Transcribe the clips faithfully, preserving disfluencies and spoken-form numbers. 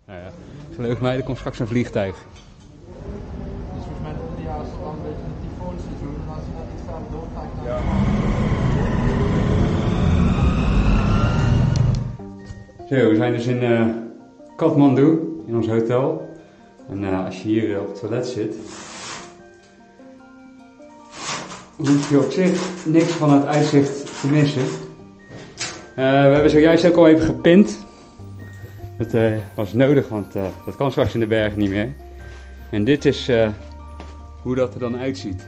Nou ja, geloof mij, er komt straks een vliegtuig. Dus volgens mij de ideaal is dan een beetje een tyfoonseizoen en als je dat iets verder doorgaat dan... Ja. Zo, we zijn dus in uh, Kathmandu, in ons hotel. En uh, als je hier uh, op het toilet zit, hoef je op zich niks van het uitzicht te missen. Uh, we hebben zojuist ook al even gepint. Dat uh, was nodig, want uh, dat kan straks in de bergen niet meer. En dit is uh, hoe dat er dan uitziet.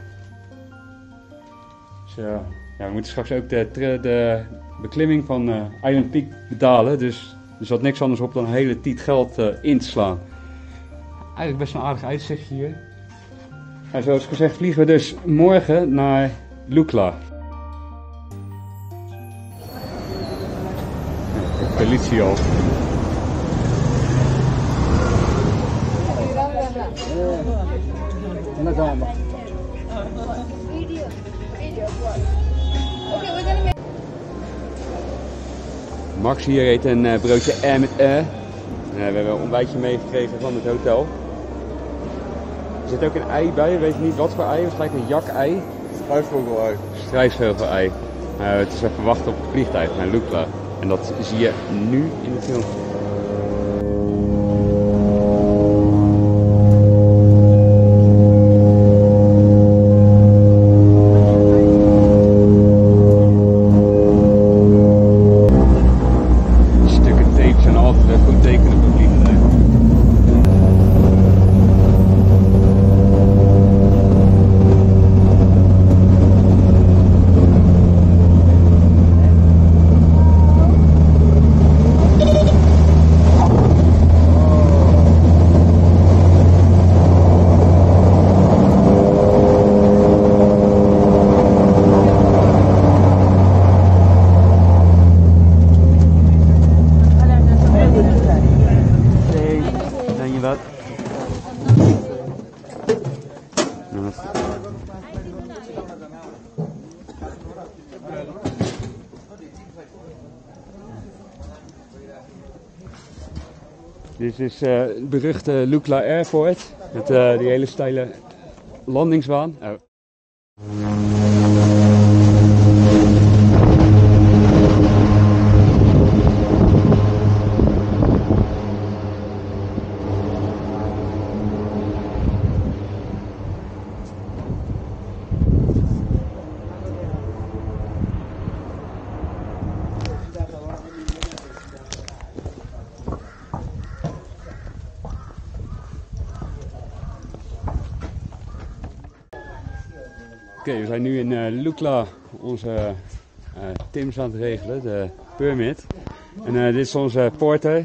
Dus, uh, ja, we moeten straks ook de, de beklimming van uh, Island Peak betalen. Dus er zat niks anders op dan een hele tiet geld uh, in te slaan. Eigenlijk best een aardig uitzichtje hier. En zoals gezegd vliegen we dus morgen naar Lukla. De politie al. Max hier eet een uh, broodje en met uh. uh, we hebben een ontbijtje meegekregen van het hotel. Er zit ook een ei bij, weet je niet wat voor ei, waarschijnlijk een jak-ei. Strijksvogel-ei. Strijksvogel-ei. Uh, het is even wachten op het vliegtuig naar Lukla. En dat zie je nu in de film. Stukken tape zijn altijd een goed teken op een vliegtuig. Dit is uh, het beruchte Lukla Airport met uh, die hele steile landingsbaan. Oh. Oké, okay, we zijn nu in uh, Lukla onze uh, Tims aan het regelen, de permit. En uh, dit is onze porter,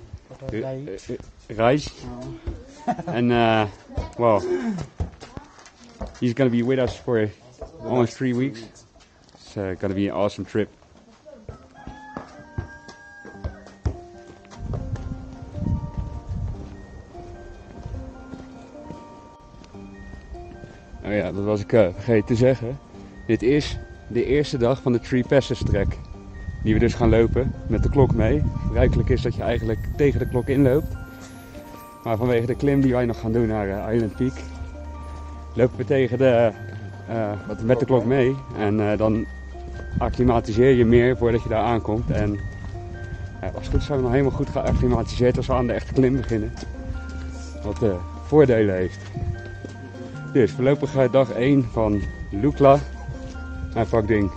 Raj. En uh, well, he's gonna be with us for almost three weeks. It's uh, gonna be an awesome trip. Oh ja, dat was ik uh, vergeten te zeggen. Dit is de eerste dag van de Three Passes trek. Die we dus gaan lopen met de klok mee. Gebruikelijk is dat je eigenlijk tegen de klok inloopt. Maar vanwege de klim die wij nog gaan doen naar uh, Island Peak, lopen we tegen de, uh, met de klok mee. En uh, dan acclimatiseer je meer voordat je daar aankomt. En uh, als het goed is zijn we nog helemaal goed geacclimatiseerd als we aan de echte klim beginnen. Wat uh, voordelen heeft. Dus voorlopig dag één van Lukla naar Phakding.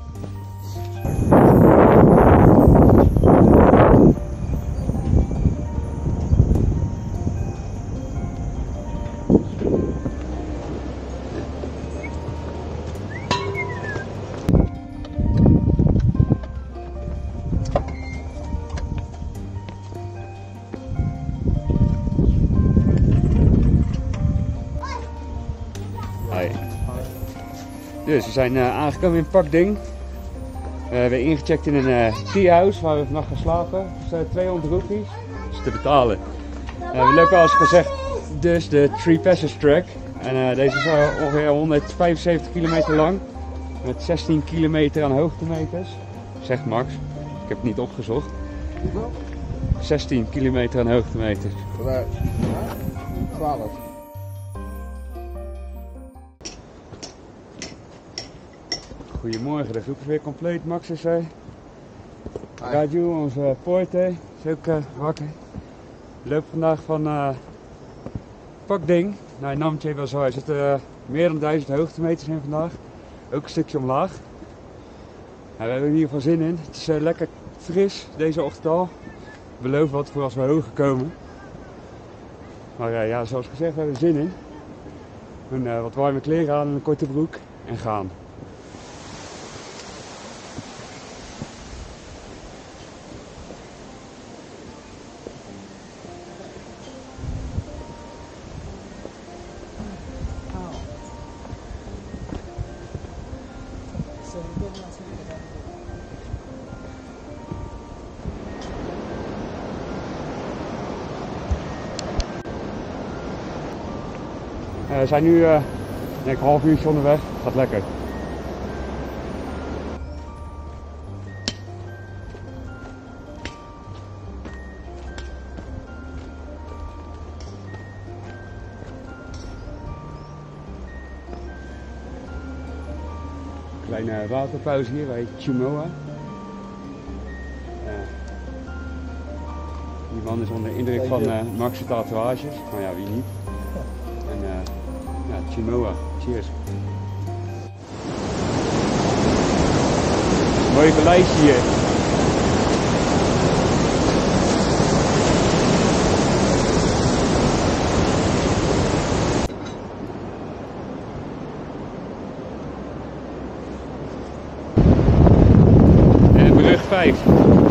Dus we zijn uh, aangekomen in Phakding. Uh, we hebben ingecheckt in een uh, teahouse waar we vannacht gaan slapen. Dus uh, tweehonderd roepies. Dat is te betalen. Uh, we lopen als gezegd dus de Three Passes track. En uh, deze is uh, ongeveer honderdvijfenzeventig kilometer lang. Met zestien kilometer aan hoogtemeters. Zegt Max. Ik heb het niet opgezocht. zestien kilometer aan hoogtemeter. twaalf. Goedemorgen, de groep is weer compleet. Max is er. Raju, onze poorter, is ook uh, wakker. We lopen vandaag van uh, Pakding naar Namche Bazaar. Er zitten uh, meer dan duizend hoogtemeters in vandaag. Ook een stukje omlaag. Nou, we hebben er in ieder geval zin in. Het is uh, lekker fris deze ochtend al. We beloven wat voor als we hoger komen. Maar uh, ja, zoals gezegd, we hebben er zin in. En, uh, wat warme kleren aan en een korte broek en gaan. Uh, we zijn nu uh, denk ik een half uurtje onderweg. Gaat lekker. Kleine waterpauze hier bij Chimoa. Uh, die man is onder indruk van uh, Max's tatoeages. Maar ja, wie niet. En uh, ja, Chimoa. Cheers. Mooi verlijstje hier. En brug vijf.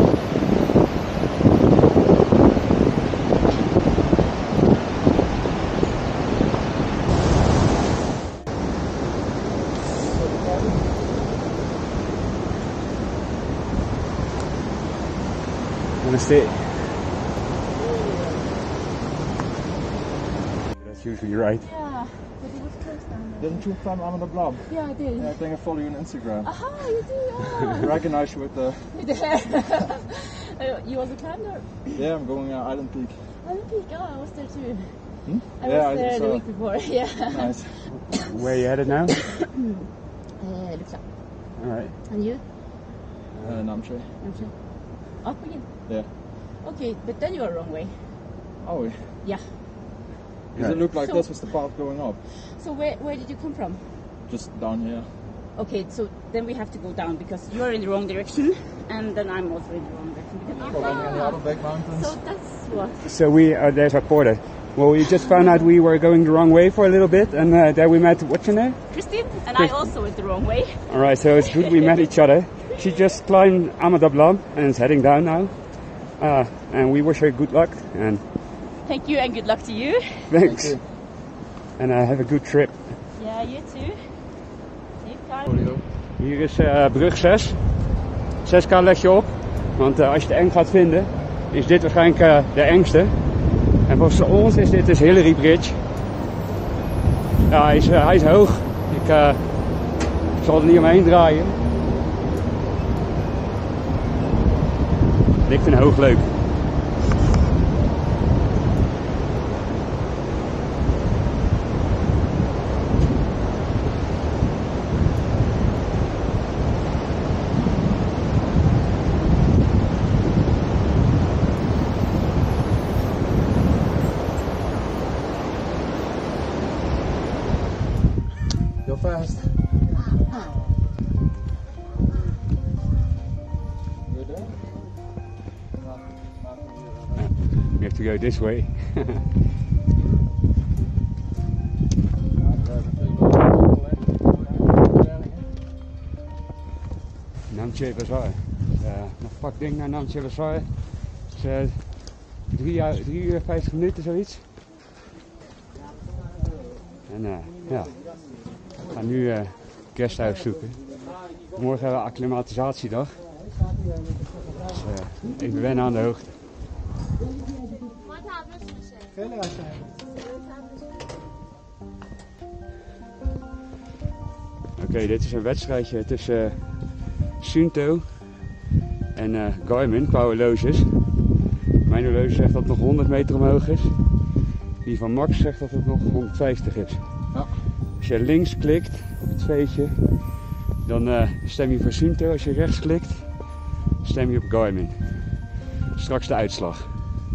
That's it. That's usually right. Yeah, but it was close down there. Didn't you climb Amanda Blom? Yeah, I did. Yeah, I think I follow you on Instagram. Aha, you do? I Oh. recognize you with the... With the hair. Uh, you also climbed or? Yeah, I'm going uh, Island Peak. Island Peak, oh, I was there too. Hmm? I yeah, was I there saw. the week before, yeah. Nice. Where you headed now? uh, Luxa. Alright. And you? Uh, Namche. Namche. Up again? Yeah. Okay, but then you are wrong way. Oh, Yeah. does Yeah. it look like So- this was the path going up? So where, where did you come from? Just down here. Okay, so then we have to go down because you're in the wrong direction and then I'm also in the wrong direction. Because Probably in the Aha! Outerback Mountains. So that's what. So we, uh, there's our porter. Well, we just found out we were going the wrong way for a little bit, and uh, there we met, what's your name? Christine and I Christ- also went the wrong way. Alright, so it's good we met each other. She just climbed Amanda Blom and is heading down now. Uh, and we wish her good luck, and Thank you and good luck to you. thanks. Thank you. And uh, have a good trip. Yeah, you too. Safe time. Hier is uh, brug zes. zes K let je op, want uh, als je het eng gaat vinden, is dit waarschijnlijk uh, de engste. En volgens ons is dit dus Hillary Bridge. Ja, hij is, uh, hij is hoog. Ik uh, zal er niet omheen draaien. Ik vind hoog leuk. Go fast. Go there? We have to go this way. Namche Bazaar. Uh, nog pak ding naar Namche Bazaar. Het is uh, drie, jaar- drie uur vijftig minuten zoiets. En uh, ja, we gaan nu uh, guesthouse zoeken. Morgen hebben we acclimatisatiedag. Dus uh, even wennen aan de hoogte. Oké, okay, dit is een wedstrijdje tussen uh, Suunto en uh, Garmin qua horloges. Mijn horloge zegt dat het nog honderd meter omhoog is. Die van Max zegt dat het nog honderdvijftig is. Ja. Als je links klikt op het veetje, dan uh, stem je voor Suunto. Als je rechts klikt, stem je op Garmin. Straks de uitslag.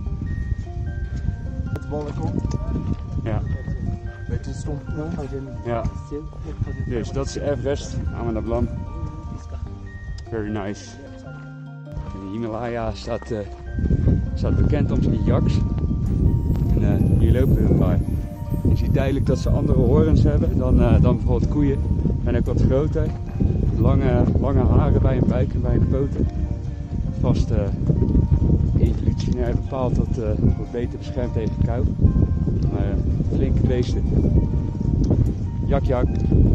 De ballen komt. Ja. Beetje stom. Ja. Dus dat is Everest, Amanda Blam. Very nice. De Himalaya staat, uh, staat bekend om zijn yaks. En uh, hier lopen we een paar. Je ziet duidelijk dat ze andere horens hebben dan, uh, dan bijvoorbeeld koeien. En ook wat groter. Lange, lange haren bij hun buik en bij hun poten. Vast uh, evolutionair bepaald dat uh, wordt beter beschermd tegen kou. Maar uh, flinke beesten. Jak jak.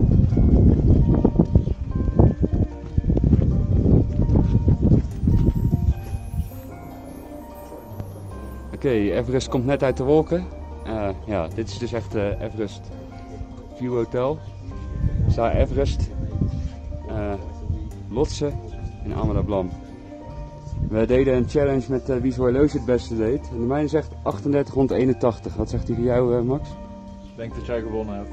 Oké, okay, Everest komt net uit de wolken. Uh, ja, dit is dus echt uh, Everest View Hotel. Daar Everest, uh, Lhotse en Amanda Blam. We deden een challenge met uh, wie zijn horloge het beste deed. En de mijne zegt achtendertig honderdeenentachtig. Wat zegt hij voor jou, uh, Max? Ik denk dat jij gewonnen hebt.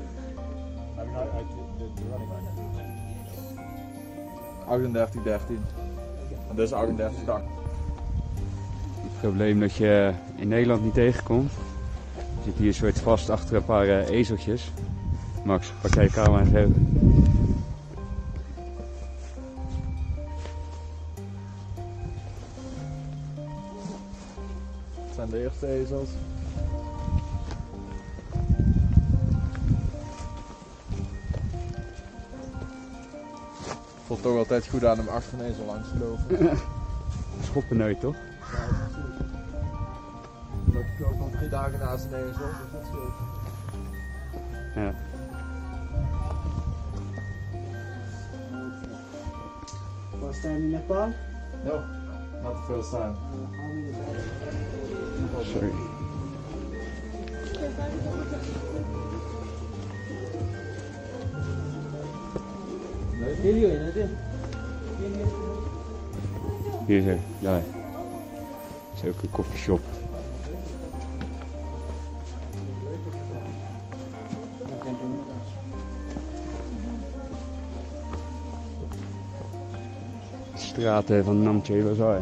achtendertig dertien. En dit is achtendertig acht. Het probleem dat je in Nederland niet tegenkomt. Je zit hier een soort vast achter een paar uh, ezeltjes. Max, pak jij je camera eens even. Het zijn de eerste ezels. Het voelt toch altijd goed aan om achter een ezel langs te lopen. Schoppen nooit, toch? Ik loop nog drie dagen naast een ezel, dus dat scheelt. Ja. First time in Nepal? No, not the first time. Uh, how many times? Sorry. Video in it. Hier, hier, daar. Dat is ook een koffieshop. Straten van Namche Bazaar.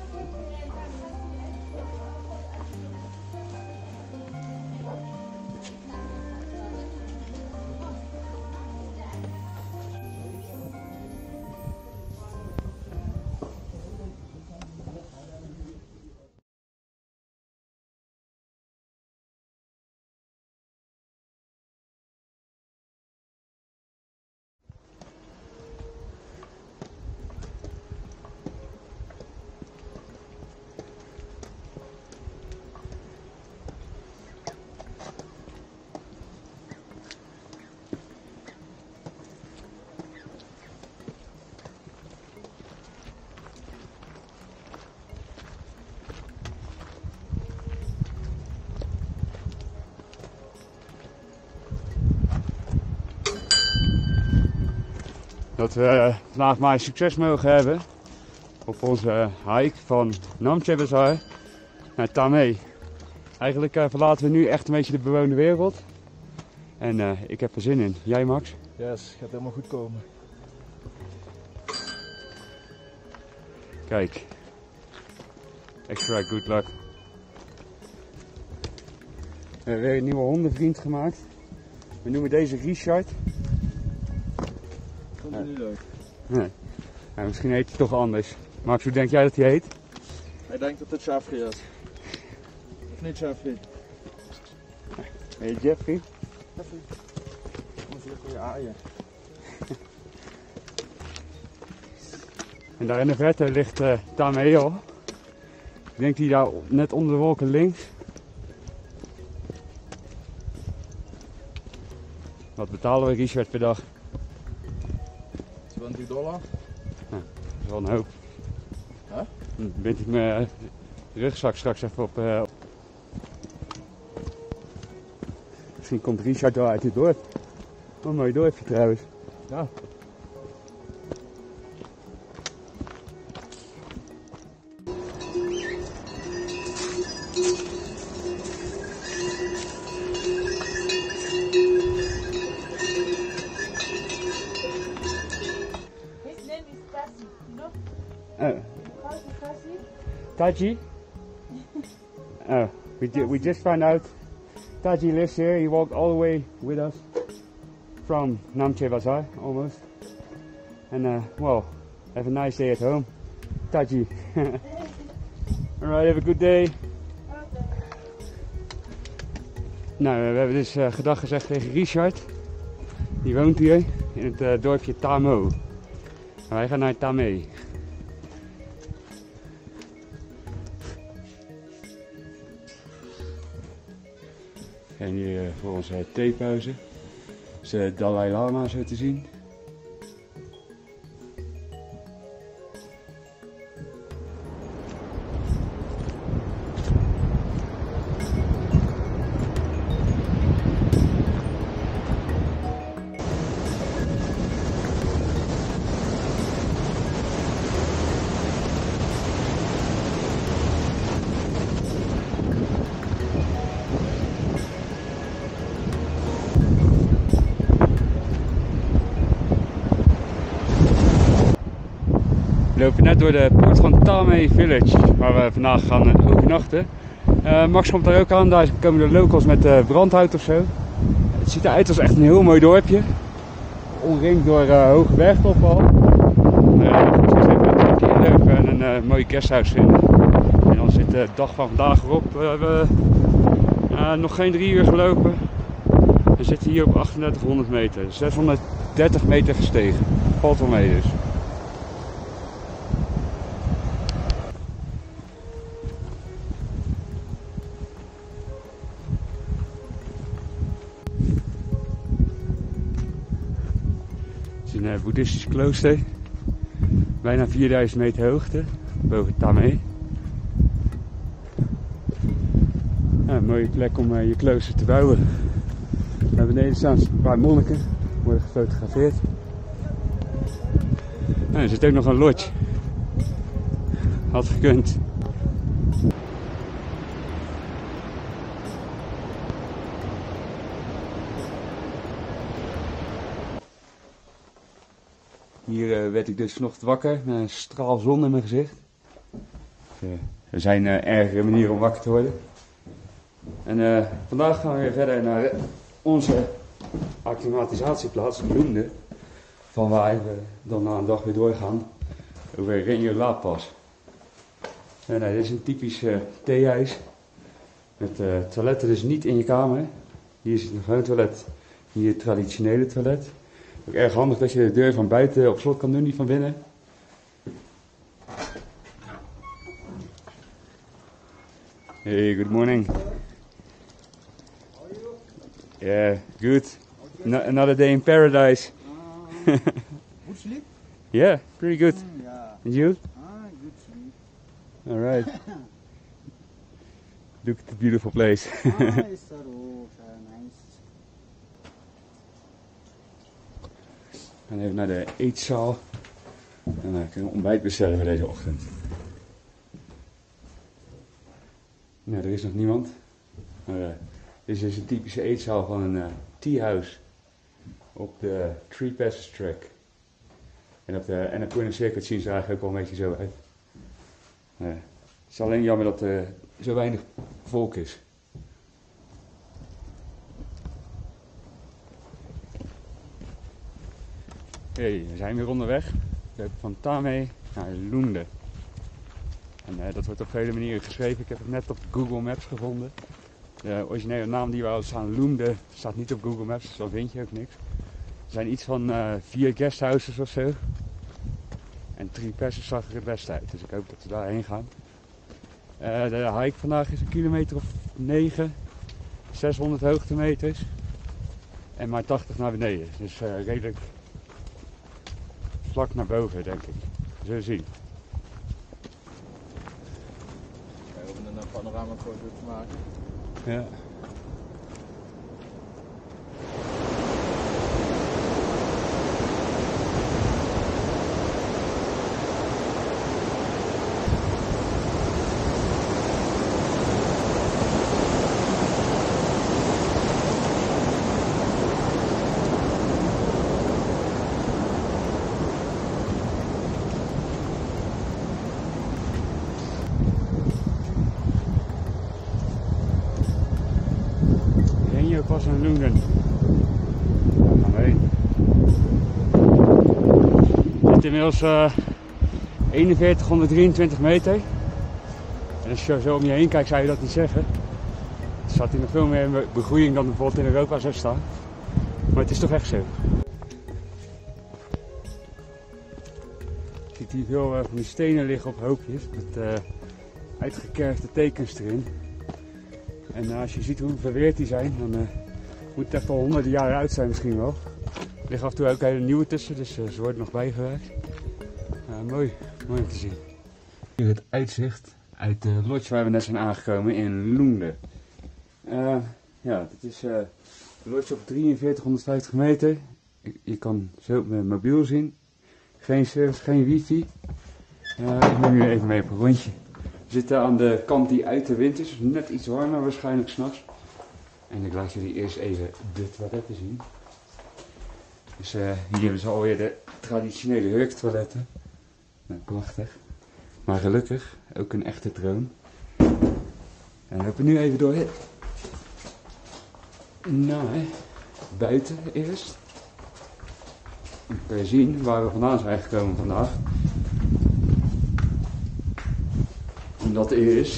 Dat we vandaag maar succes mogen hebben op onze hike van Namche Bazaar naar Thamé. Eigenlijk uh, verlaten we nu echt een beetje de bewoonde wereld. En uh, ik heb er zin in. Jij, Max? Yes, gaat helemaal goed komen. Kijk. Extra good luck. We hebben weer een nieuwe hondenvriend gemaakt. We noemen deze Richard. Vond je niet leuk? Nee. Nou, misschien heet hij toch anders. Max, hoe denk jij dat hij heet? Hij denkt dat het Jeffrey is. Of niet Jeffrey? Heet Jeffrey? Jeffrey. Kom eens hier voor je aaien. En daar in de verte ligt uh, Thamé al. Ik denk die daar net onder de wolken links. Wat betalen we Richard per dag? twintig dollar. Dat is wel een hoop. Huh? Dan bind ik mijn rugzak straks even op. Uh, Misschien komt Richard wel uit het dorp. Wat een mooi dorpje trouwens. Ja. Oh. Taji? Oh, we, ju we just found out Taji lives here. He walked all the way with us from Namche Bazaar almost. And uh, well, have a nice day at home. Taji. Alright, have a good day. Nou, we hebben dus uh, gedag gezegd tegen Richard. Die woont hier in het uh, dorpje Tamo. En wij gaan naar Tame. En hier uh, voor onze theepauze. Dat is de Dalai Lama zo te zien. We lopen net door de poort van Tame Village, waar we vandaag gaan overnachten. Uh, Max komt daar ook aan, daar komen de locals met uh, brandhout of zo. Het ziet eruit als echt een heel mooi dorpje. Omringd door uh, hoge bergtoppen al. Maar ja, goed, we zitten een beetje inlopen en een uh, mooi guesthouse vinden. En dan zit de dag van vandaag erop. We hebben uh, nog geen drie uur gelopen. We zitten hier op achtendertighonderd meter, zeshonderddertig meter gestegen. Valt wel mee dus. Het is een uh, boeddhistisch klooster, bijna vierduizend meter hoogte, boven Tame. Ja, een mooie plek om uh, je klooster te bouwen. Daar beneden staan een paar monniken, worden gefotografeerd. Nou, er zit ook nog een lodge. Had gekund. Hier uh, werd ik dus vanochtend wakker met een straal zon in mijn gezicht. Dus, uh, er zijn uh, ergere manieren om wakker te worden. En uh, vandaag gaan we weer verder naar onze acclimatisatieplaats, Loende. Van waar we dan na een dag weer doorgaan over Renjo Lapas. En, uh, dit is een typisch uh, theehuis. Met uh, toiletten dus niet in je kamer. Hier zit een gewoon toilet, hier het traditionele toilet. Ook erg handig dat je de deur van buiten op slot kan doen, niet van binnen. Hey, good morning. How are you? Yeah, good. No, another day in paradise. Uh, good sleep? Yeah, pretty good. Mm, yeah. And you? Ah, good sleep. Alright. Look at the beautiful place. Ah, yes, sir. Oh, sir, nice. We gaan even naar de eetzaal. En dan kunnen we ontbijt bestellen voor deze ochtend. Nou, er is nog niemand. Maar, uh, dit is dus een typische eetzaal van een uh, tea-house op de Three Passes Track. En op de Annapurna Circuit zien ze er eigenlijk ook wel een beetje zo uit. Uh, het is alleen jammer dat er zo weinig volk is. Hey, we zijn weer onderweg. We lopen van Tame naar Loende. En uh, dat wordt op vele manieren geschreven. Ik heb het net op Google Maps gevonden. De originele naam die we hadden staan, Loende, staat niet op Google Maps, dus dan vind je ook niks. Er zijn iets van uh, vier guesthouses of zo. En Three Passes zag er het best uit, dus ik hoop dat we daarheen gaan. Uh, de hike vandaag is een kilometer of negen, zeshonderd hoogtemeters. En maar tachtig naar beneden, dus uh, redelijk vlak naar boven denk ik. We zullen zien. We hoeven een panoramafoto te maken. Ja. Pass en Lungen. Daar gaan we heen. Het is inmiddels uh, eenenveertighonderddrieëntwintig meter. En als je zo om je heen kijkt zou je dat niet zeggen. Er staat hier nog veel meer begroeiing dan bijvoorbeeld in Europa zou staan. Maar het is toch echt zo. Je ziet hier veel uh, van die stenen liggen op hoopjes met uh, uitgekerfde tekens erin. En uh, als je ziet hoe verweerd die zijn, dan uh, moet het echt al honderden jaren oud zijn misschien wel. Er liggen af en toe ook hele nieuwe tussen, dus uh, ze worden nog bijgewerkt. Uh, mooi, mooi om te zien. Hier het uitzicht uit de lodge waar we net zijn aangekomen in Lungen. Uh, ja, dit is uh, de lodge op drieënveertighonderdvijftig meter. Je, je kan zo op mijn mobiel zien. Geen service, geen wifi. Uh, ik neem nu even mee op een rondje. We zitten aan de kant die uit de wind is, dus net iets warmer waarschijnlijk s'nachts. En ik laat jullie eerst even de toiletten zien. Dus uh, hier hebben ze alweer de traditionele hurktoiletten. Nou, prachtig. Maar gelukkig ook een echte troon. En we lopen nu even door het. Nou, buiten eerst. Dan kun je zien waar we vandaan zijn gekomen vandaag. En dat is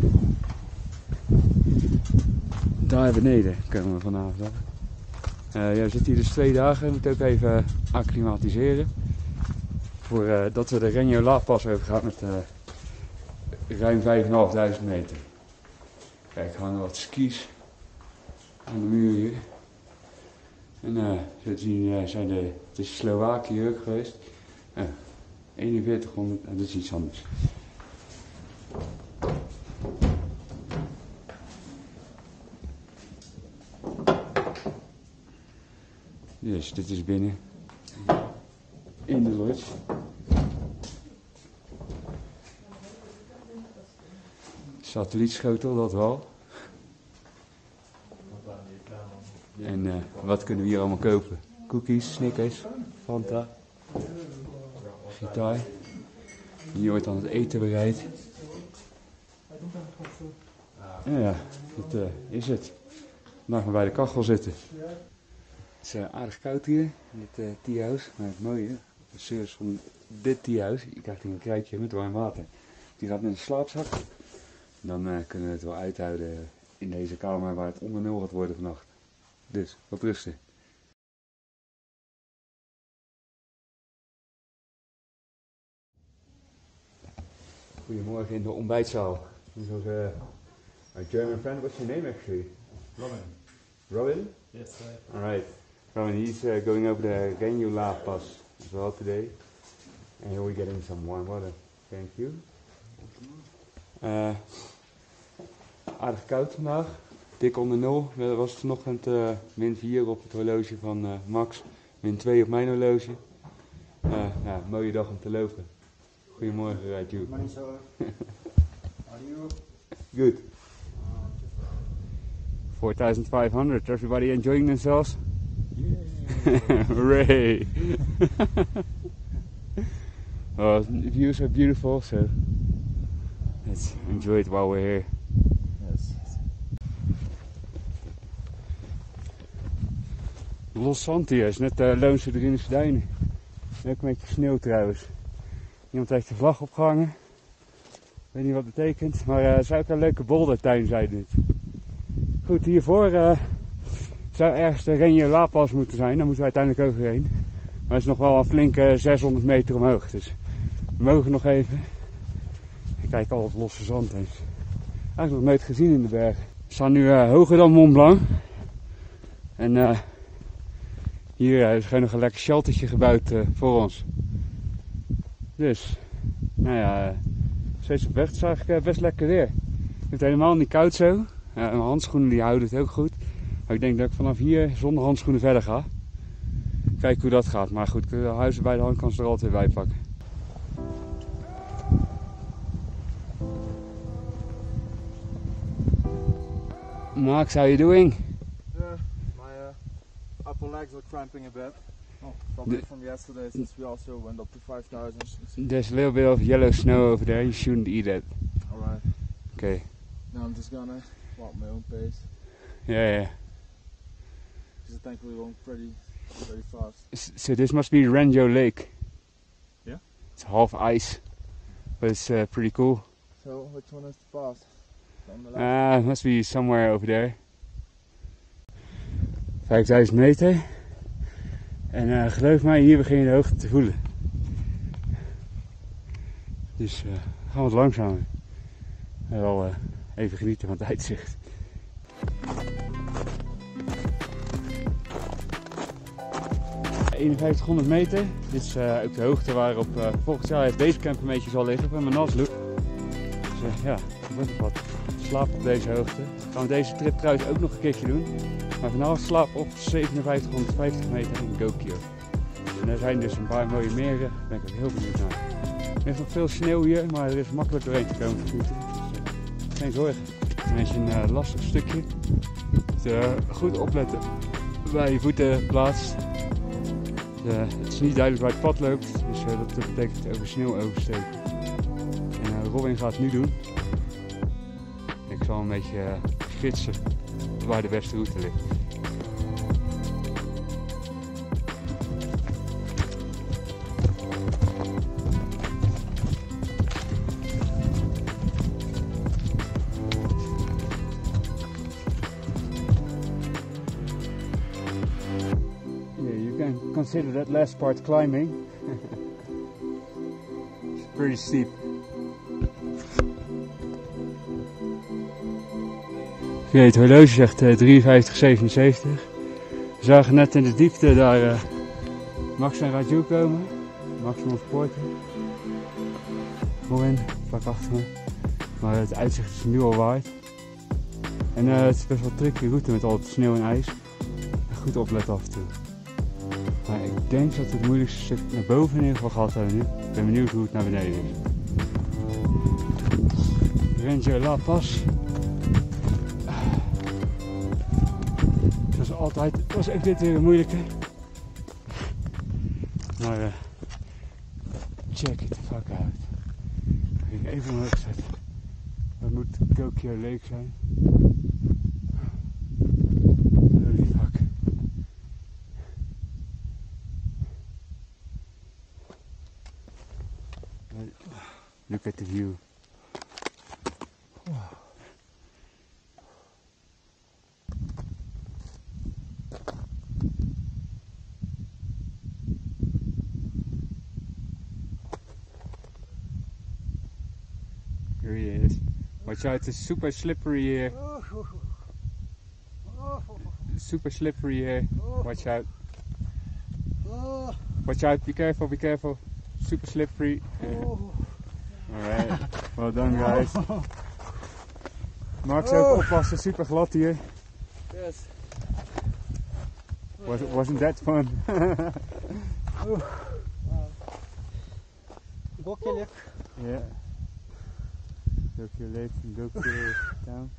daar beneden komen we vanavond. Uh, ja, we zitten hier dus twee dagen. We moeten ook even acclimatiseren. Voordat uh, dat we de Renio Laagpas over gaan met uh, ruim vijfduizend vijfhonderd meter. Kijk, er hangen wat skis aan de muur hier. En uh, zo te zien uh, zijn de, het is Slowakië ook geweest. Uh, eenenveertighonderd en dat is iets anders. Dus dit is binnen in de lodge. Satellietschotel, dat wel. En uh, wat kunnen we hier allemaal kopen? Cookies, Snickers, Fanta, gitaar. Hier wordt dan het eten bereid. En ja, dat uh, is het. Vandaag maar bij de kachel zitten. Het is uh, aardig koud hier in dit uh, teahouse. Maar het mooie, de service van dit teahouse, je krijgt hier een kruidje met warm water. Die gaat in een slaapzak. Dan uh, kunnen we het wel uithouden in deze kamer waar het onder nul gaat worden vannacht. Dus, wat rusten. Goedemorgen in de ontbijtzaal. This is uh, a German friend. What's your name actually? Robin. Robin? Yes, right. Alright. Robin, he's uh, going over the Renio Laagpas as well today. And here we're getting some warm water. Thank you. Uh, aardig koud vandaag. Dik onder nul. Er was vanochtend uh, min vier op het horloge van uh, Max. min twee op mijn horloge. Uh, ja, mooie dag om te lopen. Goedemorgen, Raju. Good morning, sir. Are you? Good. four thousand five hundred. Everybody enjoying themselves? Yeah. Hooray! Well, the views are beautiful, so let's enjoy it while we're here. Yes. Los zand hier, is net uh, Loonse Drienische Duinen. Ook een beetje sneeuw trouwens. Iemand heeft de vlag opgehangen. Ik weet niet wat het betekent, maar uh, het zou ook een leuke boldertuin zijn dit. Goed, hiervoor uh, zou ergens de Renio Laagpas moeten zijn, daar moeten we uiteindelijk overheen. Maar het is nog wel een flinke zeshonderd meter omhoog, dus we mogen nog even. Ik kijk al het losse zand heen. Eigenlijk nog nooit gezien in de bergen. We staan nu uh, hoger dan Mont Blanc. En uh, hier uh, is gewoon nog een lekker sheltertje gebouwd uh, voor ons. Dus, nou ja, uh, steeds op weg. Het is eigenlijk uh, best lekker weer. Het is helemaal niet koud zo. Uh, mijn handschoenen die houden het ook goed. Maar ik denk dat ik vanaf hier zonder handschoenen verder ga. Kijken hoe dat gaat. Maar goed, de huizen bij de hand kan ze er altijd bij pakken. Max, how you doing? Yeah, my uh, upper legs are cramping a bit. Oh, probably The- from yesterday since we also went up to five thousand. There's a little bit of yellow snow over there. You shouldn't eat it. Alright, Okay. now I'm just gonna walk my own pace. Yeah, yeah. because thankfully we're going pretty, pretty fast. S- So this must be Ranjo Lake. Yeah? It's half ice, but it's uh, pretty cool. So which one is the fast? On the left. Ah, it must be somewhere over there. vijfduizend meter. En uh, geloof mij, hier begin je de hoogte te voelen. Dus uh, gaan we wat langzamer. En wel uh, even genieten van het uitzicht. eenenvijftighonderd meter. Dit is uh, ook de hoogte waarop uh, volgend jaar deze camper een beetje zal liggen bij mijn Nasloop. Dus uh, ja, dat wordt nog wat. Slaap op deze hoogte. Gaan we deze trip trouwens ook nog een keertje doen. Maar vanavond slaap op zevenenvijftighonderdvijftig meter in Gokyo. En er zijn dus een paar mooie meren. Daar ben ik ook heel benieuwd naar. Er ligt nog veel sneeuw hier, maar er is makkelijk doorheen te komen. Dus, uh, geen zorgen. Het is een beetje een uh, lastig stukje. Dus, uh, goed opletten waar je voeten plaatst. Uh, het is niet duidelijk waar het pad loopt, dus uh, dat betekent over sneeuw oversteken. En uh, Robin gaat het nu doen. Ik zal een beetje uh, gidsen waar de beste route ligt. Consider that last part climbing. It's pretty steep. Oké, het horloge zegt uh, drieënvijftig zevenenzeventig. We zagen net in de diepte daar uh, Max en Raju komen. Max van Poorten. Robin, vlak achter me. Maar het uitzicht is nu al waard. En uh, het is best wel tricky route met al het sneeuw en ijs. Goed opletten af en toe. Maar ik denk dat we het moeilijkste stuk naar boven in ieder geval gehad hebben nu. Ik ben benieuwd hoe het naar beneden is. Ranjo La Paz. Dat was altijd, dat was ook dit weer een moeilijke. Maar uh, check it the fuck out. Ik ga even omhoog zetten. Dat moet Gokyo Lake zijn. Holy fuck. Look at the view. Here he is. Watch out, it's super slippery here. Super slippery here. Watch out. Watch out, be careful, be careful. Super slippery. Alright, well done guys. Max ook oppassen, super glad hier. Yes. Was, wasn't that fun? Gokyo Lake. Yeah. Gokyo Lake and Gokyo Town.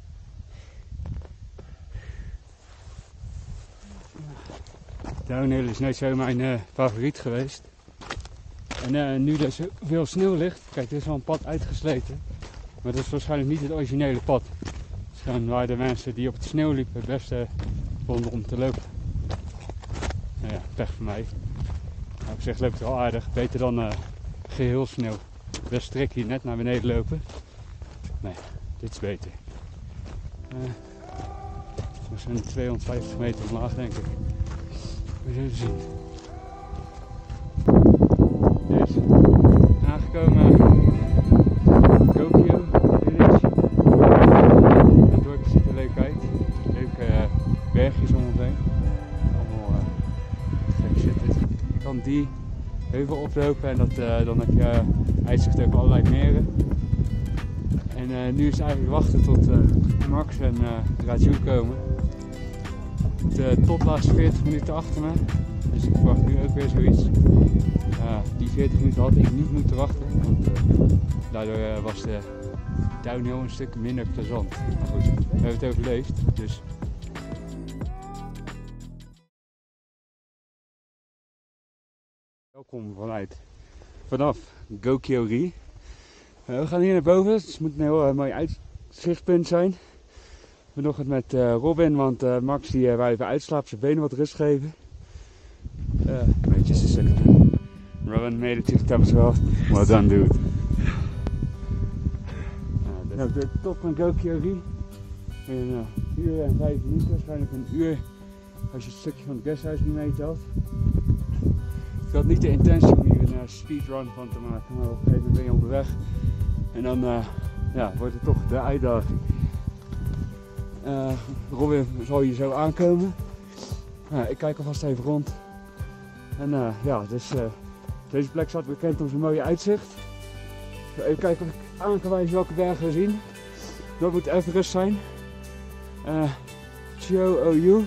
Downhill is nooit zo mijn uh, favoriet geweest. En uh, nu er veel sneeuw ligt, kijk, er is wel een pad uitgesleten. Maar dat is waarschijnlijk niet het originele pad. Het is gewoon waar de mensen die op het sneeuw liepen het beste vonden om te lopen. Nou ja, pech voor mij. Nou, op zich loopt het wel aardig, beter dan uh, geheel sneeuw. Best trek hier net naar beneden lopen. Nee, dit is beter. Uh, we zijn tweehonderdvijftig meter omlaag denk ik. We zullen zien. Dus, aangekomen Gokyo Village. Het dorp ziet er leuk uit. Leuke uh, bergjes om ons heen. Allemaal uh, gek zit dit. Je kan die heuvel oplopen en dat, uh, dan heb je uh, uitzicht over allerlei meren. En uh, nu is het eigenlijk wachten tot uh, Max en uh, Raju komen. De topla is veertig minuten achter me. Dus ik verwacht nu ook weer zoiets. Uh, die veertig minuten had ik niet moeten wachten, want uh, daardoor uh, was de downhill een stuk minder plezant. Maar goed, we hebben het overleefd, dus... Welkom vanuit, vanaf Gokyo-ri. Uh, we gaan hier naar boven, het moet een heel uh, mooi uitzichtpunt zijn. Vanochtend met uh, Robin, want uh, Max die uh, wou even uitslapen, zijn benen wat rust geven. Uh, wait just a second. Robin made it to the top as well. Well done, dude. Uh, nou, de top van Gokyo-ri. In een uh, uur en vijf minuten, waarschijnlijk een uur als je het stukje van het guesthuis niet meetelt. Ik had niet de intentie om hier een uh, speedrun van te maken, maar op een gegeven moment ben je onderweg. En dan uh, ja, wordt het toch de uitdaging. Uh, Robin zal hier zo aankomen. Uh, ik kijk alvast even rond. En uh, ja, dus uh, deze plek staat bekend om zijn mooie uitzicht. Even kijken of ik aan kan wijzen welke bergen we zien. Dat moet Everest zijn. Uh, Cho-Oyu.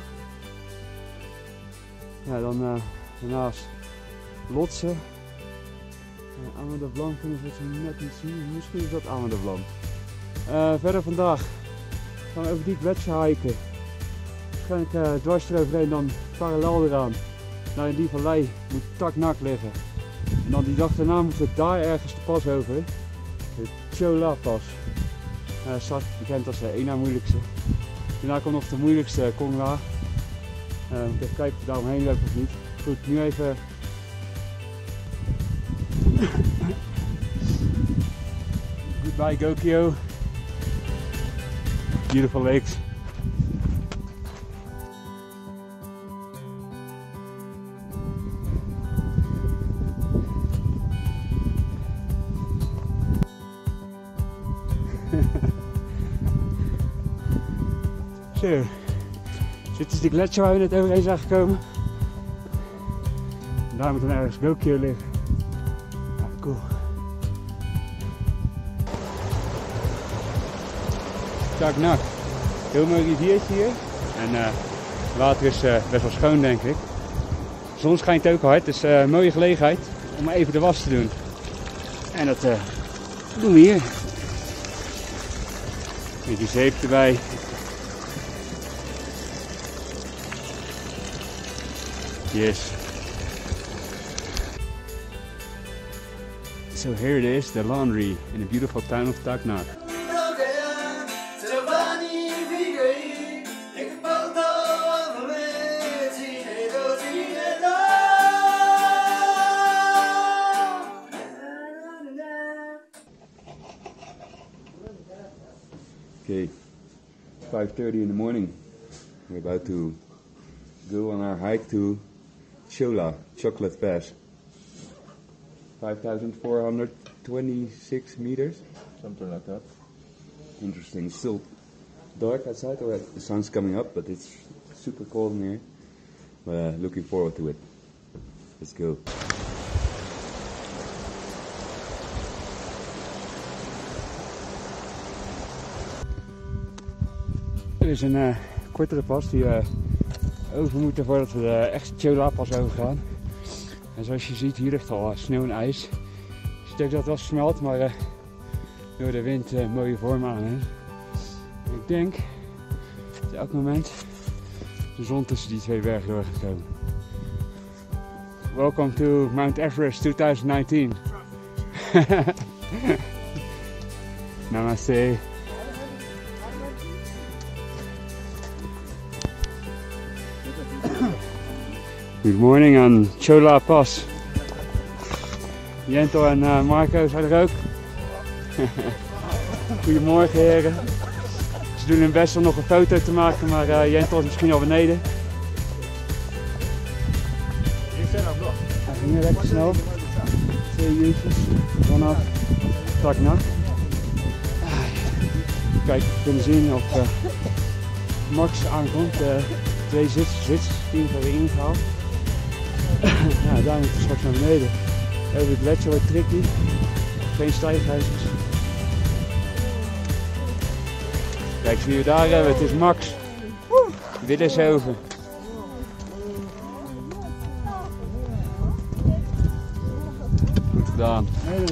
Ja, dan uh, daarnaast Lhotse. Uh, Ama Dablam kunnen we het net niet zien. Misschien is dat Ama Dablam. Uh, verder vandaag gaan we over die gletsjer hiken. Waarschijnlijk uh, dwars eroverheen, dan parallel eraan. Naar die vallei moet Tak Nak liggen. En dan die dag daarna moeten we daar ergens de pas over. De Chola pas. Uh, staat bekend als de één na moeilijkste. Daarna komt nog de moeilijkste Kongla. Uh, even kijken of we daar omheen lopen of niet. Goed, nu even. Goodbye Gokyo. Beautiful lakes. Zo, dit is de gletsjer waar we net overheen zijn gekomen. En daar moet dan ergens Gokyo liggen. Ja, cool. Tak Nak, heel mooi riviertje hier. En uh, het water is uh, best wel schoon, denk ik. De zon schijnt ook hard, dus uh, een mooie gelegenheid om even de was te doen. En dat uh, doen we hier. Met die zeep erbij. Yes. So here it is, the laundry in the beautiful town of Tak Nak. Okay, five thirty in the morning. We're about to go on our hike to Chola, Chocolate Pass. five thousand four hundred twenty-six meters. Something like that. Interesting. It's still dark outside, or the sun's coming up, but it's super cold in here. But uh, looking forward to it. Let's go. Er is een uh, kortere pas die we uh, over moeten voordat we de echte Chola pas overgaan. En zoals je ziet, hier ligt al uh, sneeuw en ijs. Je ziet ook dat het wel smelt, maar uh, door de wind uh, mooie vorm aan heeft. Ik denk dat elk moment de zon tussen die twee bergen door gaat komen. Welcome to Mount Everest twenty nineteen. Namaste. Good morning aan Chola Pass. Jentel en uh, Marco zijn er ook. Goedemorgen heren. Ze doen hun best om nog een foto te maken, maar uh, Jentel is misschien al beneden. Hij ging nu lekker snel. Twee uurtjes vanaf Tak Nak. Kijk, we kunnen zien of uh, Max aankomt. Uh, twee Zwitsers, Zwitsers team hebben we ingehaald. Ja, daar moeten we straks naar beneden. Over het gletsjer wordt tricky. Geen stijgijzers. Kijk eens wie we daar hebben. Het is Max. Dit is over. Goed gedaan.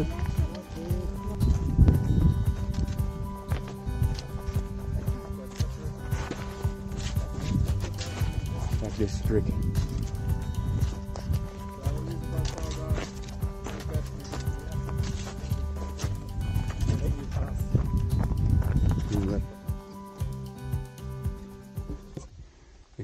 Kijk, dit is tricky.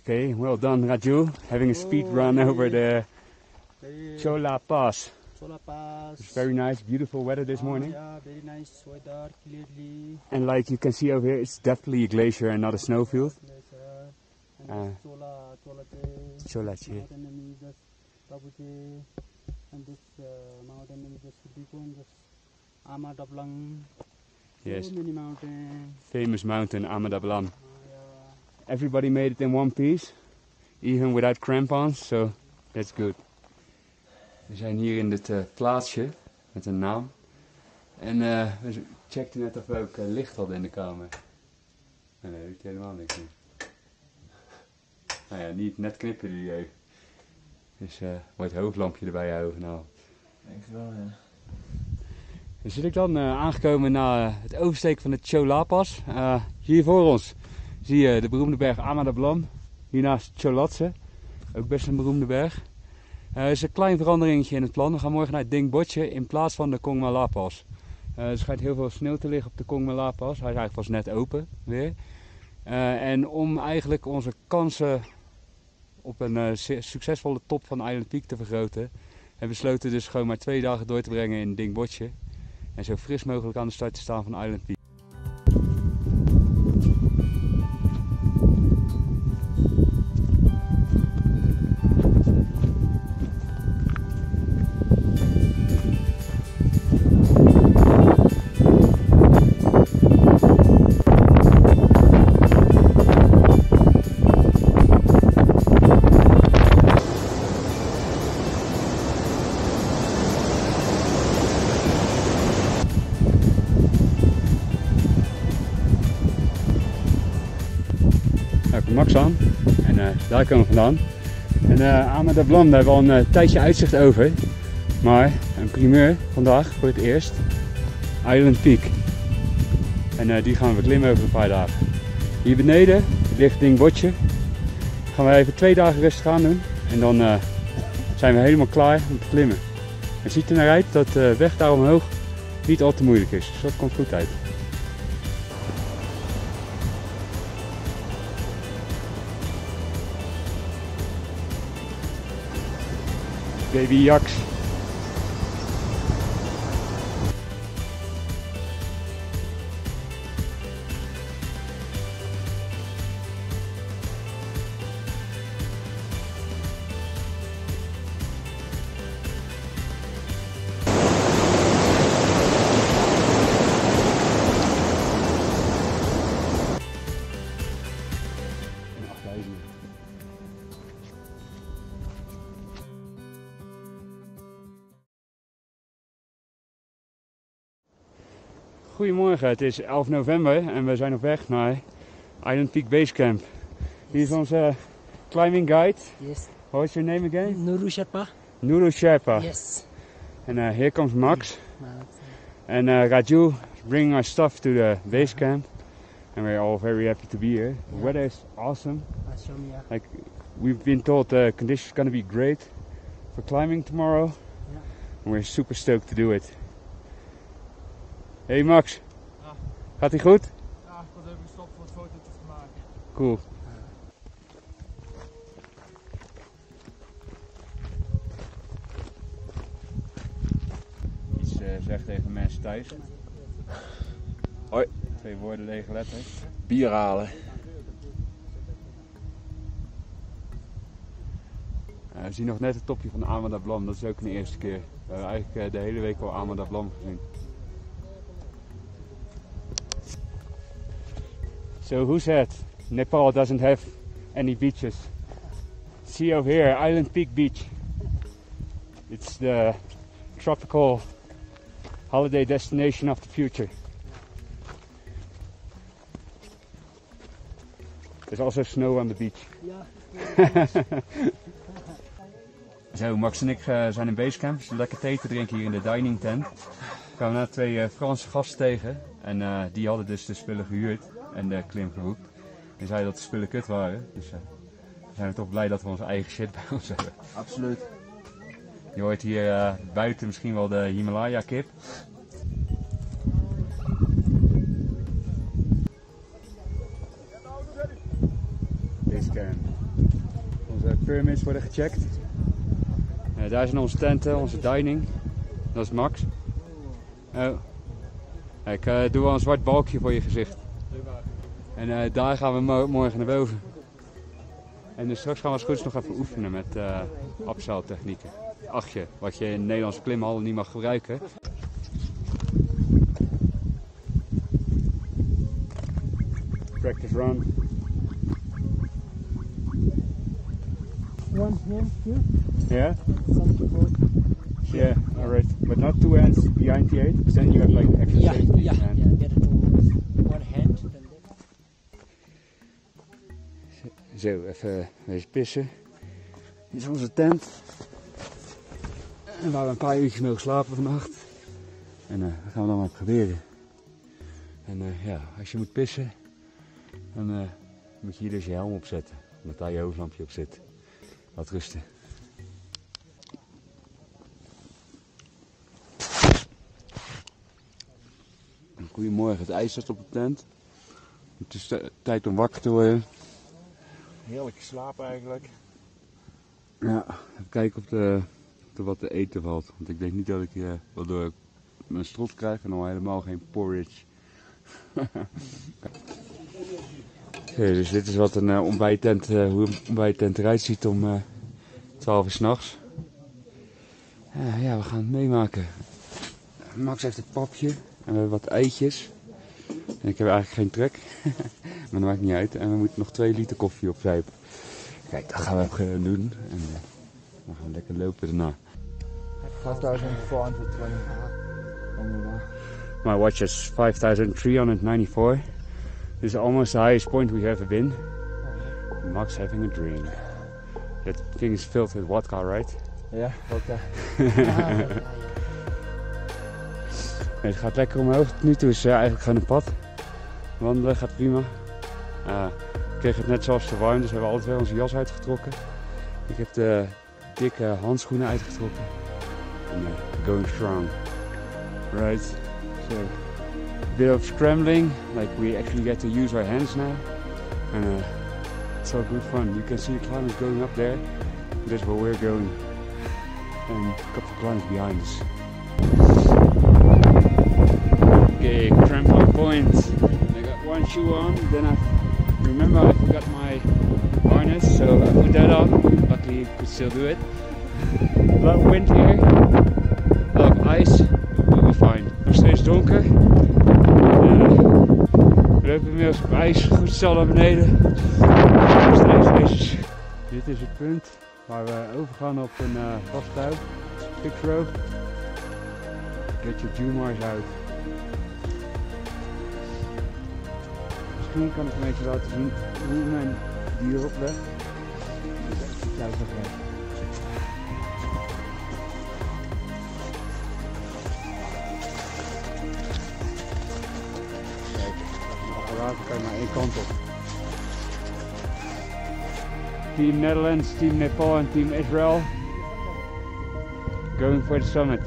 Okay, well done Raju, having a speed run over the Chola Pass. Chola Pass. It's very nice, beautiful weather this morning. Yeah, very nice weather, clearly. And like you can see over here, it's definitely a glacier and not a snowfield. Yes, sir. And Uh, this Chola, Chola Che, Chola Che. mountain name is just Tabu Che, and this uh, mountain name is just big one, just Ama Dablang. Yes, So many mountains. famous mountain Amadablam. Uh, yeah. Everybody made it in one piece, even without crampons, so that's good. We zijn hier in dit uh, plaatsje met een naam. En uh, we checkten net of we ook uh, licht hadden in de kamer. Nee, nee, dat doet helemaal niks meer. Nou ja, niet net knippen die even. Dus uh, mooi het hoofdlampje erbij houden. Nou. Denk ik wel, ja. Dan zit ik dan uh, aangekomen na uh, het oversteken van de Chola Pass. Uh, hier voor ons zie je de beroemde berg Amadablam. Hiernaast Cholatse, ook best een beroemde berg. Uh, er is een klein veranderingetje in het plan. We gaan morgen naar Ding Botje in plaats van de Kongma Pass. Uh, er schijnt heel veel sneeuw te liggen op de Kongma Pass. Hij is eigenlijk pas net open weer. Uh, en om eigenlijk onze kansen op een uh, succesvolle top van Island Peak te vergroten, hebben we besloten dus gewoon maar twee dagen door te brengen in Ding Botje. En zo fris mogelijk aan de start te staan van Island Peak. Max aan en uh, daar komen we vandaan. En uh, Amadablam, daar hebben we al een uh, tijdje uitzicht over. Maar een primeur vandaag voor het eerst. Island Peak. En uh, die gaan we klimmen over een paar dagen. Hier beneden ligt Ding Botje. Gaan we even twee dagen rustig aan doen. En dan uh, zijn we helemaal klaar om te klimmen. Het ziet er naar uit dat de weg daar omhoog niet al te moeilijk is. Dus dat komt goed uit. Baby Jax. Goedemorgen, het is elf november en we zijn op weg naar Island Peak Base Camp. Hier is onze climbing guide. Yes. What's your name again? Nuru Sherpa. Nuru Sherpa. Yes. And uh, here comes Max. Max. And uh, Raju bringing our stuff to the base camp. And we're all very happy to be here. The weather is awesome. Ashram, yeah. Like we've been told the conditions are going to be great for climbing tomorrow. Yeah. And we're super stoked to do it. Hey Max, Ja. gaat ie goed? Ja, ik was even gestopt om wat fotootjes te maken. Cool. Iets uh, zeg tegen mensen thuis. Hoi. Twee woorden, lege letters. Bier halen. Uh, we zien nog net het topje van Amadablam, dat is ook een eerste keer. We hebben eigenlijk uh, de hele week al Amadablam gezien. So who said Nepal doesn't have any beaches? See over here, Island Peak Beach. It's the tropical holiday destination of the future. There's also snow on the beach. Yeah. Zo, Max en ik uh, zijn in basecamp. Dus lekker thee te drinken hier in de dining tent. We kwamen na twee uh, Franse gasten tegen. En uh, die hadden dus de spullen gehuurd en de klim geboekt. En zeiden dat de spullen kut waren. Dus uh, we zijn toch blij dat we onze eigen shit bij ons hebben. Absoluut. Je hoort hier uh, buiten misschien wel de Himalaya kip. Basecamp. permits worden gecheckt. Uh, daar zijn onze tenten, onze dining. Dat is Max. Oh. Ik uh, doe wel een zwart balkje voor je gezicht. En uh, daar gaan we mo morgen naar boven. En dus straks gaan we als goed is nog even oefenen met uh, abseiltechnieken. Achtje, wat je in Nederlandse klimhallen niet mag gebruiken. Practice run. One hand here, Yeah? some support. Yeah, alright. But not two hands behind the eight, because then you have like extra Yeah, safety. yeah, and yeah. Get it to one hand. Then that. Zo, even wezen pissen. Dit is onze tent. En waar we een paar uurtjes mogen slapen vannacht. En uh, dat gaan we dan maar proberen. En uh, ja, als je moet pissen, dan uh, moet je hier dus je helm opzetten. Omdat daar je hoofdlampje op zit. Laat rusten. Goedemorgen, het ijs staat op de tent. Het is tijd om wakker te worden. Heerlijke slaap eigenlijk. Ja, even kijken of er wat te eten valt. Want ik denk niet dat ik uh, wel door mijn strot krijg en al helemaal geen porridge. Okay, dus dit is wat een uh, ontbijttent, uh, hoe een ontbijttent eruit ziet om uh, twaalf uur 's nachts. Uh, ja, we gaan het meemaken. Max heeft een papje en we hebben wat eitjes. En ik heb eigenlijk geen trek, maar dat maakt niet uit. En we moeten nog twee liter koffie opzuipen. Kijk, dat gaan we even doen. En uh, dan gaan we lekker lopen daarna. five thousand four hundred twenty. My watch is five thousand three hundred ninety-four. This is almost the highest point we've ever been. Max having a dream. That thing is filled with vodka, right? Ja, oké. Nee, het gaat lekker omhoog. Tot nu toe is uh, eigenlijk gewoon een pad. Wandelen gaat prima. Uh, ik kreeg het net zoals te warm, dus we hebben altijd wel onze jas uitgetrokken. Ik heb de dikke handschoenen uitgetrokken. En uh, going strong. Right. So, a bit of scrambling, like we actually get to use our hands now. And uh, it's all good fun. You can see the climbers going up there. That's where we're going. And a couple of climbers behind us. Okay, crampon point. I got one shoe on, then I remember I forgot my harness, so I put that on. Luckily you could still do it. A lot of wind here, a lot of ice, we'll be fine. Nog steeds donker. Uh, we lopen inmiddels op ijs, goed stel naar beneden. Nog steeds ijs. Dit is het punt waar we overgaan op een uh, vasthoud. Fix rope. Get your Jumars out. Misschien kan ik een beetje laten zien hoe mijn dier oplegt. Thuis nog weg. Kijk, de apparaat kan je maar één kant op. Team Netherlands, Team Nepal en Team Israel. Going for the summit.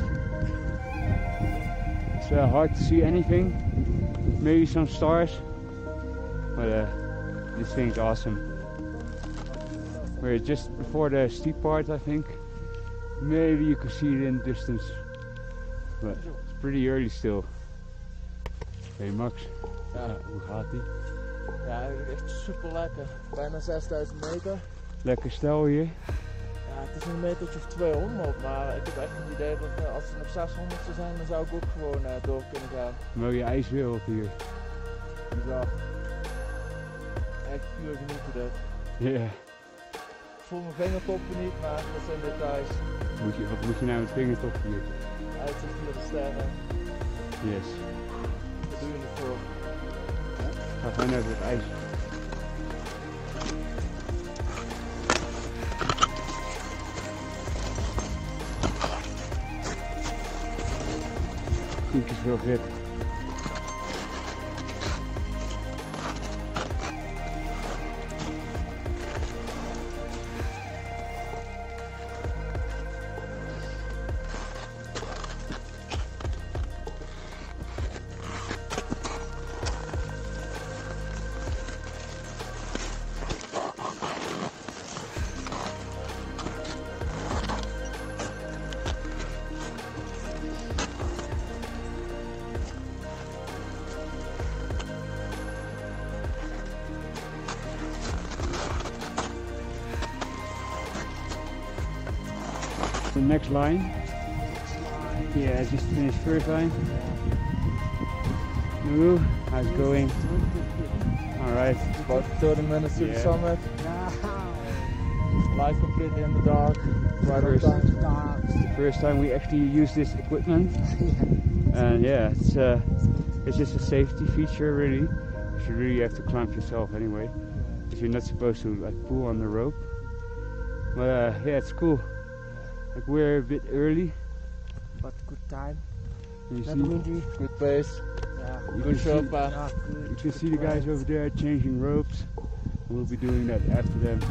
It's uh, hard to see anything. Maybe some stars. But uh, this thing's awesome. We're just before the steep part, I think. Maybe you can see it in the distance. But it's pretty early still. Hey Max, Ja. uh, hoe gaat die? Ja, echt super lekker. Bijna zesduizend meter. Lekker stel hier. Ja, het is een metertje of tweehonderd, maar ik heb echt het idee dat uh, als het nog zeshonderd zou zijn, dan zou ik ook gewoon uh, door kunnen gaan. Mooie ijswereld hier. Bizar. Echt puur genieten dit. Ja. Yeah. Ik voel mijn vingertoppen niet, maar dat zijn details. Moet je, wat moet je nou met vingertop hier? Uitzicht met de sterren. Yes. Wat doe je ervoor? Ga gewoon over het ijs. Goed is veel grip. the next line. Yeah, I just finished first line. Ooh, how's it going? Alright. About thirty minutes to the Yeah. summit. Light completely in the dark. Right on First. time. It's the first time we actually use this equipment. And yeah, it's uh, it's just a safety feature really. Because you really have to climb yourself anyway. Because you're not supposed to like pull on the rope. But uh, yeah, it's cool. Like we're a bit early. But good time. You Not see, windy. Good pace. Yeah. you Good can see, Sherpa. Yeah, good. you can see the guys over there changing ropes. We'll be doing that after them.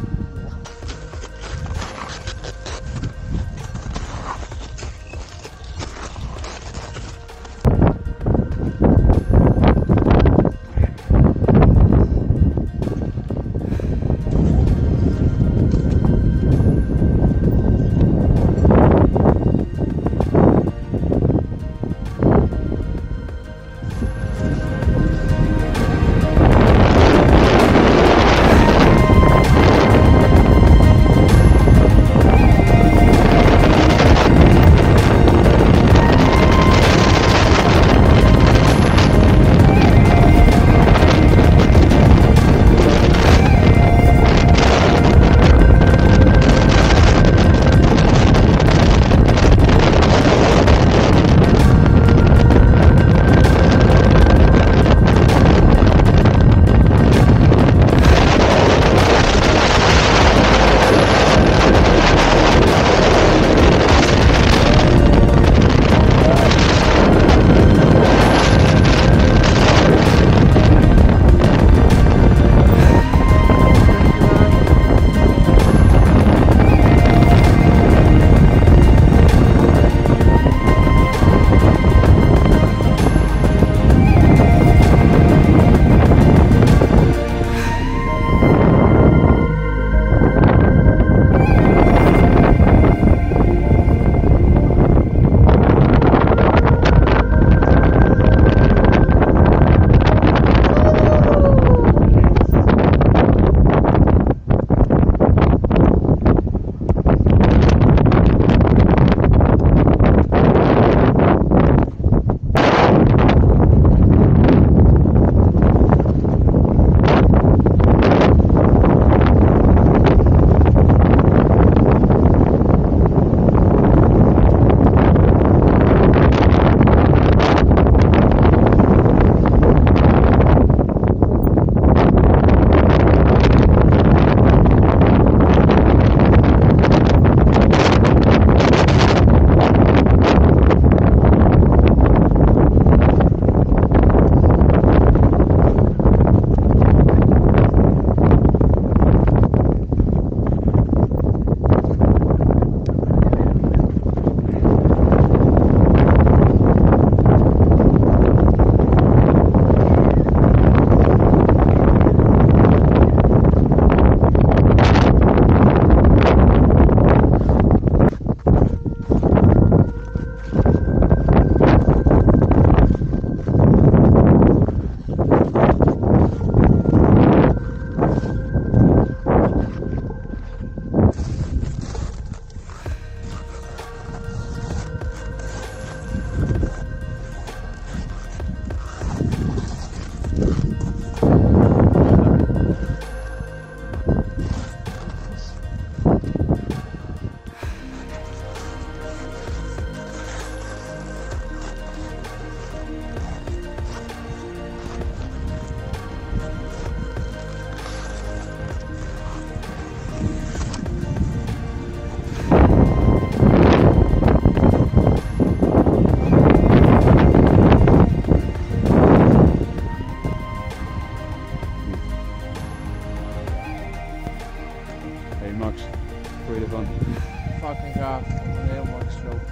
fucking gaaf. Heel mooi gesloopt.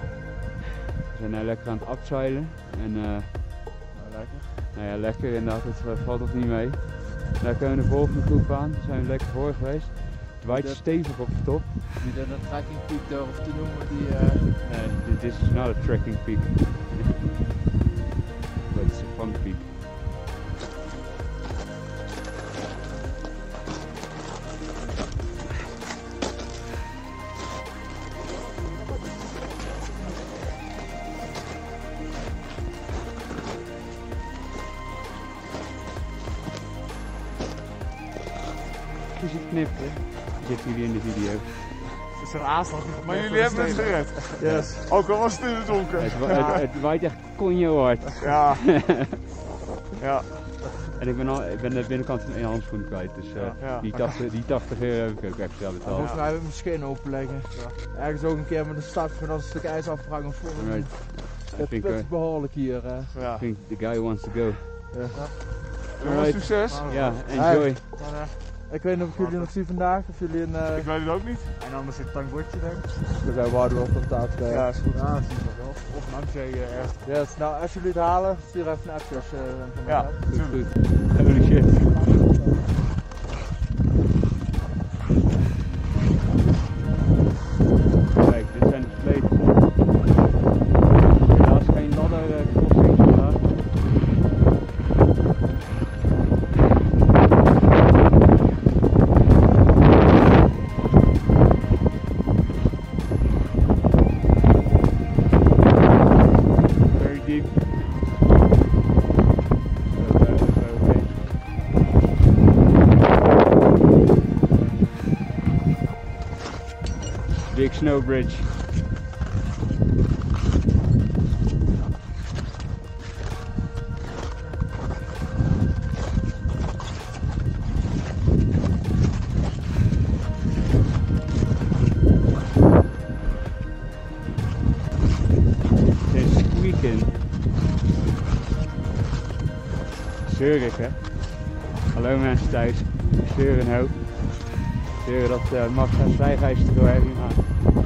We zijn nou lekker aan het upzeilen. En uh, Nou, lekker. nou ja, lekker inderdaad, het uh, valt nog niet mee. Daar kunnen we de volgende groep aan. Daar zijn we lekker voor geweest. Het waait Dat- stevig op de top. Wie dat een trekking peak durft te noemen, die... Uh, Nee, this is not a trekking peak. But it's a fun peak. oogjes ziet knipperen. Zitten jullie in de video. Het is een aanslag. Maar jullie hebben het gered. Yes. Ook al was het in het donker. Het, wa- het, het waait echt konjo hard. Ja. Ja. En ik ben, al, ik ben de binnenkant van één handschoen kwijt, dus uh, Ja, ja. die, tachtig, die tachtig euro heb ik ook extra betaald. Volgens mij heb ik mijn scheen openleggen. Ja. Ergens ook een keer met een stap van een stuk ijs afgehangen voor Right. een I think, uh, put behoorlijk hier. Uh. Ja. I think the guy wants to go. Ja. Jongens, succes. Ja, enjoy. Maar, uh, Ik weet niet of ik jullie nog zie vandaag, of jullie een... Uh... ik weet het ook niet. En anders zit het tankbordje denk ik. Dus wij waarden wel contact. Uh... Ja, is goed. Ja, dat zie ik wel. Of een handje uh, ergens. Yes. Nou, als jullie het halen, stuur even een appje als je uh, van mij Ja. hebt. Goed, goed. Holy shit. Kijk, dit zijn de sleten. Helaas geen ladder uh, crossing vandaag. Very deep. So, uh, so, okay. Big snow bridge. This weekend. Zeurig hè? Hallo mensen thuis. Zeuren een hoop. Zeuren dat uh, Max gaat vrijreis te veel heavy maken.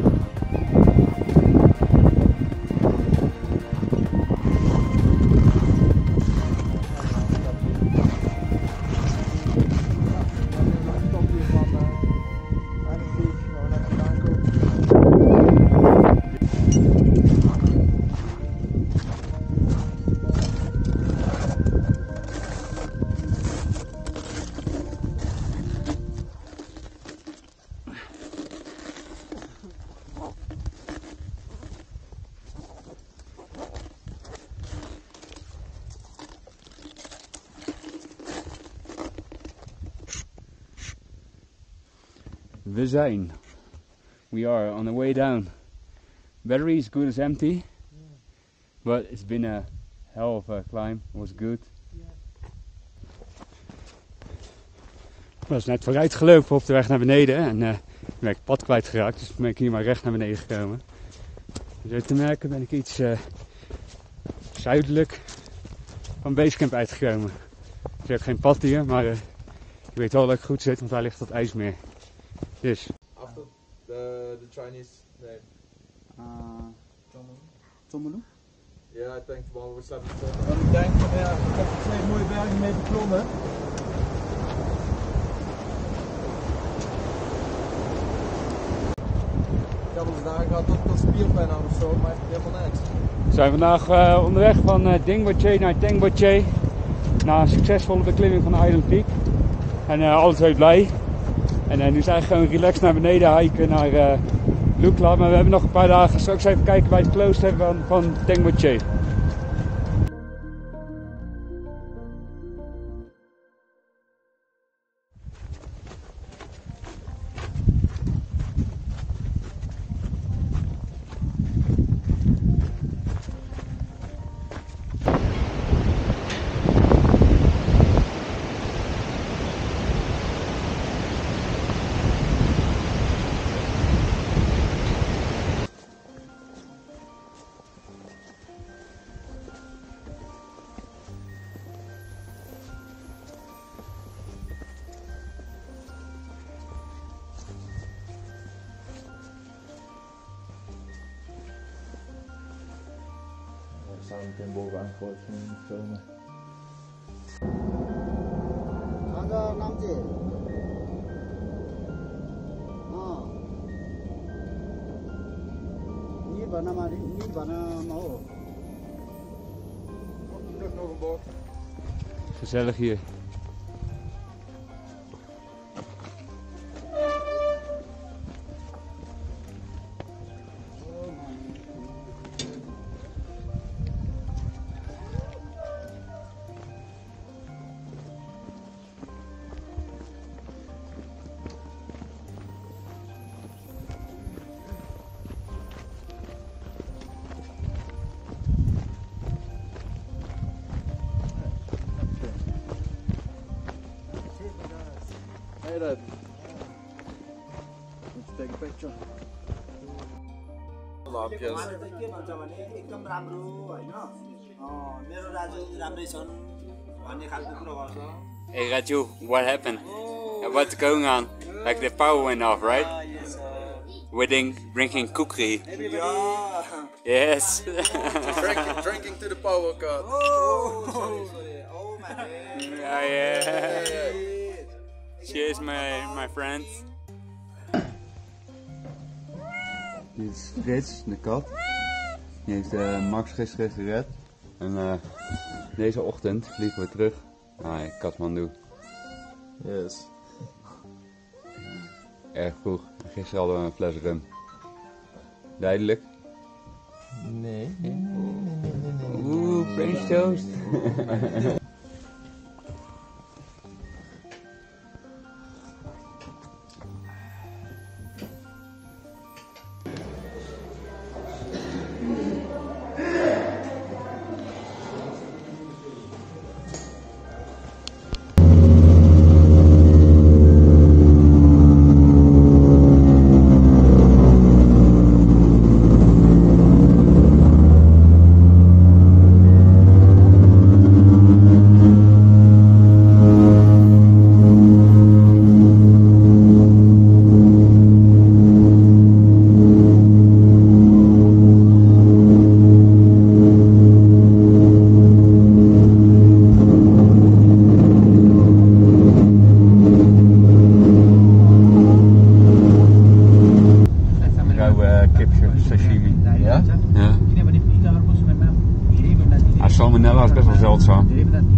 We zijn. We are on the way down. Battery is good as empty. But it's been a hell of a climb. It was good. Ik was net vooruit gelopen op de weg naar beneden en uh, ben ik het pad kwijtgeraakt, dus ben ik hier maar recht naar beneden gekomen. Zo te merken ben ik iets uh, zuidelijk van Basecamp uitgekomen. Er is ook geen pad hier, maar uh, je weet wel dat ik goed zit, want daar ligt dat ijsmeer. Dus. After the, the Chinese name. Uh, Chomolu? Ja, ik denk wel, we staan niet. Want ik denk van ja, ik heb er twee mooie bergen mee beklommen. Ik had ons daar gehad tot, tot spierpijn aan of zo, maar helemaal niks. We zijn vandaag uh, onderweg van uh, Dingboche naar Tengboche. Na een succesvolle beklimming van Island Peak. En uh, alle twee blij. En uh, nu zijn we gewoon relaxed naar beneden hiken naar uh, Lukla. Maar we hebben nog een paar dagen. Straks even kijken bij het klooster van, van Tengboche. We staan meteen bovenaan gegooid van de filmen. Aga namje. Ah. Ni bana mari, ni bana no. Terug nog een bocht. Gezellig hier. Hey then. Let's take a picture. के भन्छ भने एकदम राम्रो हैन मेरो राजु राम्रै छन् भन्ने खालको कुरा गर्छ. Hey Raju, what happened? Uh, What's going on? Like the power went off, right? Uh, yes, uh, We're drinking, drinking kukri. yeah. Yes. drinking, drinking to the power cut. Oh, sorry, sorry. Oh my god. Yeah, yeah. Cheers, my, my friends. Dit is Frits, de kat. Die heeft uh, Max gisteren gered. En uh, deze ochtend vliegen we terug naar Kathmandu. Yes. Erg vroeg. Gisteren hadden we een fles rum. Duidelijk? Nee. nee, nee, nee, nee, nee. Oeh, French toast. Salmonella is best wel zeldzaam.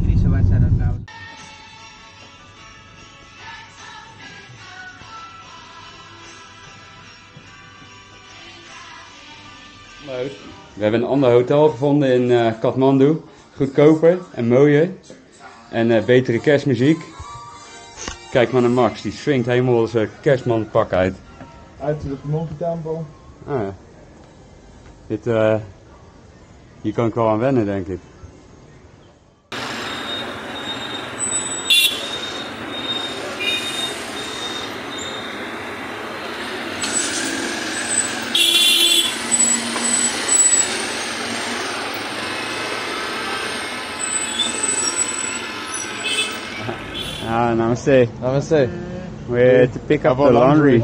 We hebben een ander hotel gevonden in uh, Kathmandu. Goedkoper en mooier. En uh, betere kerstmuziek. Kijk maar naar Max, die swingt helemaal zijn kerstmanpak uit. Uit de Monkey Temple. Ah, ja. Dit, uh, hier kan ik wel aan wennen, denk ik. Ah, namaste. Namaste. We're to pick up the laundry.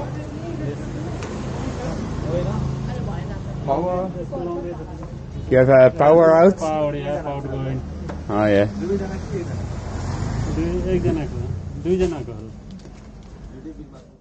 Power. You have a power out? Power, yeah, power going. Oh yeah. दुई एकजनाको दुईजनाको